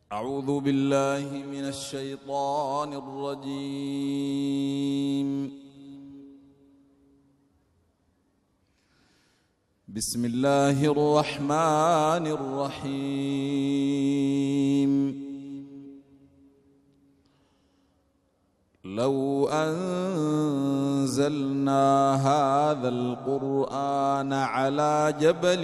أعوذ بالله من الشيطان الرجيم. بسم الله الرحمن الرحيم. لو أنزلنا هذا القرآن على جبل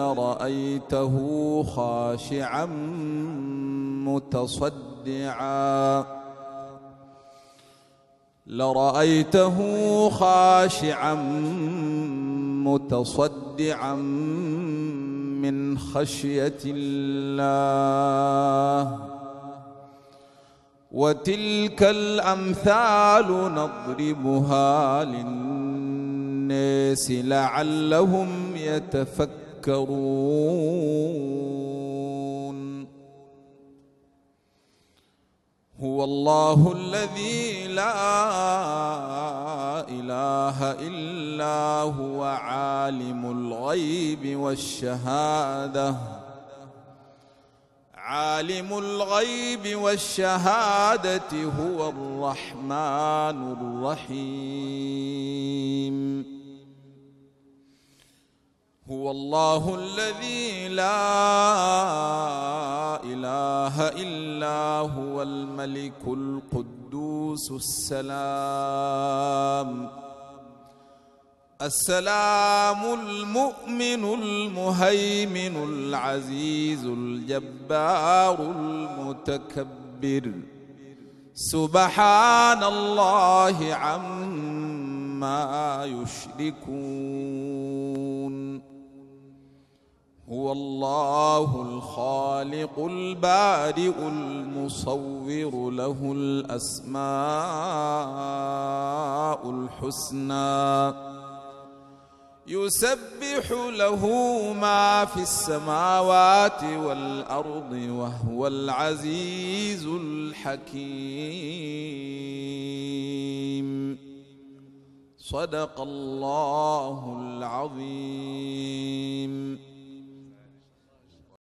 لرأيته خاشعا متصدعا من خشية الله. وتلك الأمثال نضربها للناس لعلهم يتفكرون. هو الله الذي لا إله إلا هو عالم الغيب والشهادة هو الرحمن الرحيم. هو الله الذي لا إله إلا هو الملك القدوس السلام المؤمن المهيمن العزيز الجبار المتكبر. سبحان الله عما يشركون. هو الله الخالق البارئ المصور له الأسماء الحسنى يسبح له ما في السماوات والأرض وهو العزيز الحكيم. صدق الله العظيم.